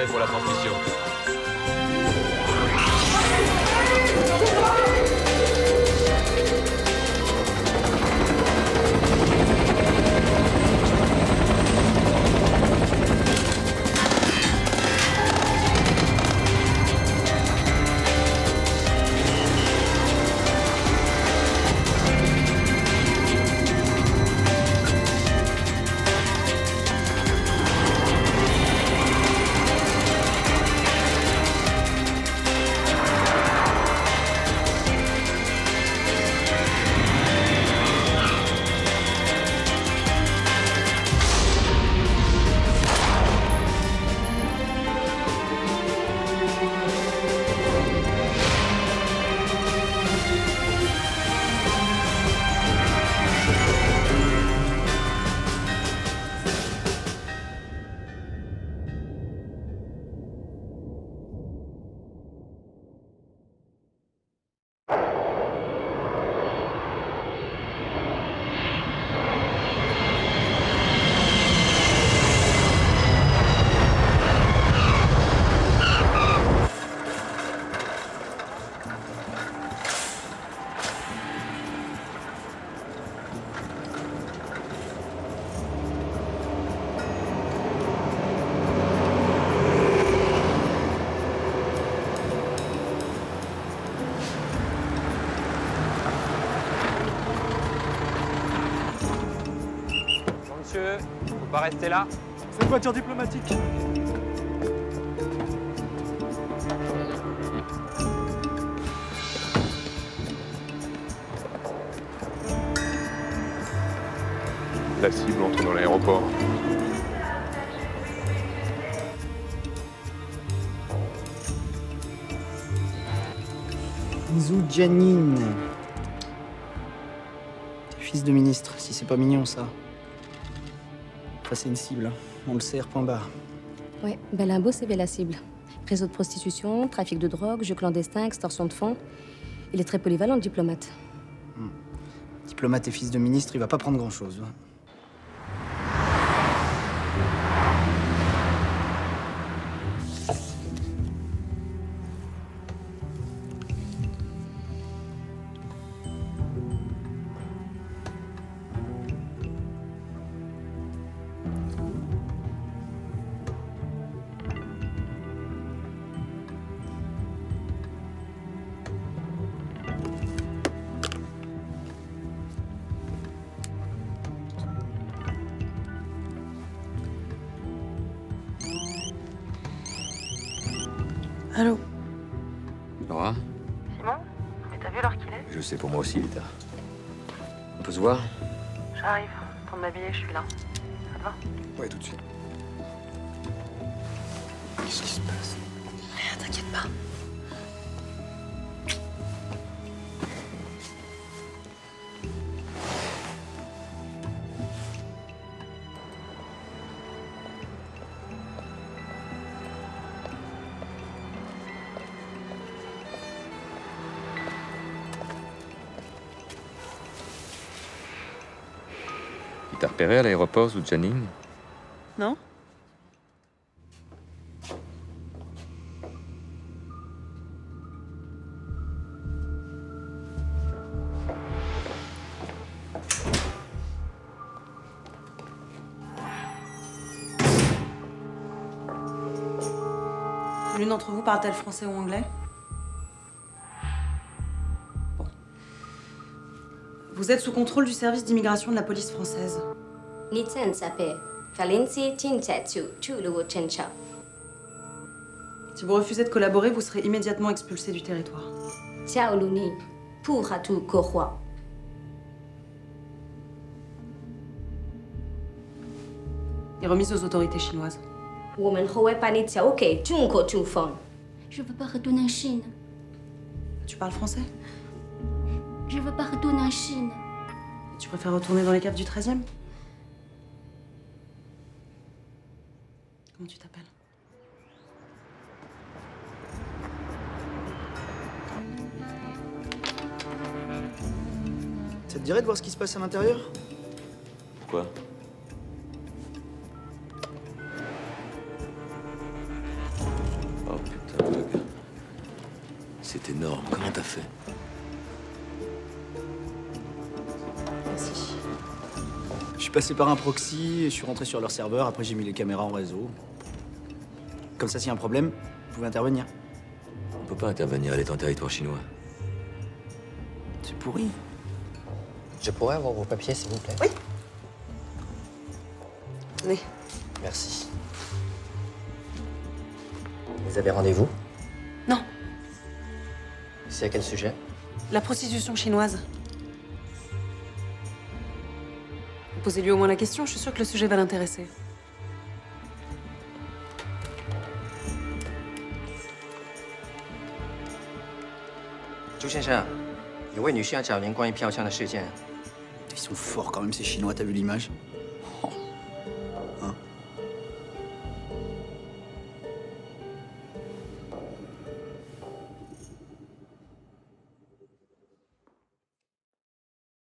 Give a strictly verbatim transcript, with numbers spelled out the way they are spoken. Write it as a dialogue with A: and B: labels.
A: prêt pour la transmission. Monsieur, faut pas rester là.
B: C'est une voiture diplomatique.
C: La cible entre dans l'aéroport.
D: Zhu Jianin. Fils de ministre, si c'est pas mignon ça. Enfin, c'est une cible, on le sert, point barre.
E: Ouais, ben Limbo, c'est bien la cible. Réseau de prostitution, trafic de drogue, jeux clandestins, extorsion de fonds. Il est très polyvalent, le diplomate.
D: Hmm. Diplomate et fils de ministre, il va pas prendre grand-chose. Hein.
F: Allô?
G: Laura?
F: Simon? Mais t'as vu l'heure qu'il est?
G: Je sais, pour moi aussi, il est tard. On peut se voir?
F: J'arrive. Temps de m'habiller, je suis là. Ça te va?
G: Ouais, tout de suite. Qu'est-ce qui se passe?
F: Rien, t'inquiète pas.
G: Il t'a repéré à l'aéroport, Zhu Jianin?
F: Non? L'une d'entre vous parle-t-elle français ou anglais? Bon. Vous êtes sous contrôle du service d'immigration de la police française. Si vous refusez de collaborer, vous serez immédiatement expulsé du territoire. Et remise aux autorités chinoises.
H: Je veux pas retourner en Chine.
F: Tu parles français?
H: Je veux pas retourner en Chine.
F: Tu préfères retourner dans les caves du treizième? Comment tu t'appelles?
D: Ça te dirait de voir ce qui se passe à l'intérieur?
G: Pourquoi? C'est énorme. Comment t'as fait?
E: Merci.
D: Je suis passé par un proxy, je suis rentré sur leur serveur, après j'ai mis les caméras en réseau. Comme ça, s'il y a un problème, vous pouvez intervenir.
G: On peut pas intervenir, elle est en territoire chinois.
D: C'est pourri.
A: Je pourrais avoir vos papiers, s'il vous plaît?
F: Oui. Tenez.
A: Merci. Vous avez rendez-vous?
F: Non,
A: C'est à quel sujet?
F: la prostitution chinoise. Posez-lui au moins la question, je suis sûre que le sujet va l'intéresser.
A: 朱先生，有位女士要找您关于飘枪的事件。
D: Ils sont forts quand même, ces Chinois, t'as vu l'image?